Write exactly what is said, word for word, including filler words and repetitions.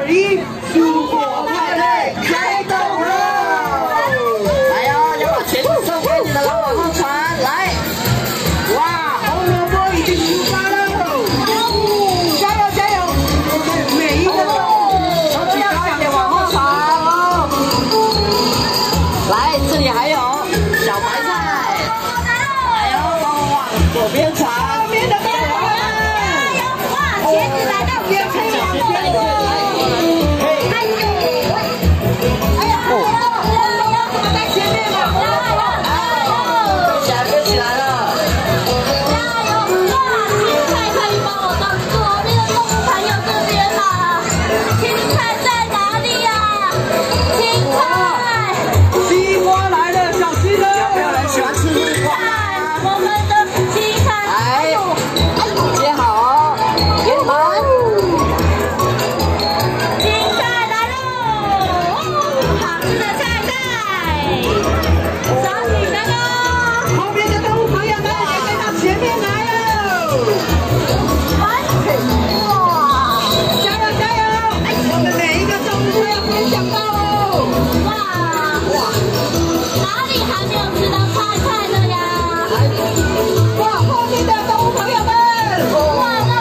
里蔬果派对开动了！来呀，要把钱送给你的老往后传来。哇，红萝卜已经出发了！加油加油！我们每一个都都要快点往后传哦。来，这里还有小白菜，还有往左边传。 哇，后面的动物朋友们，哇！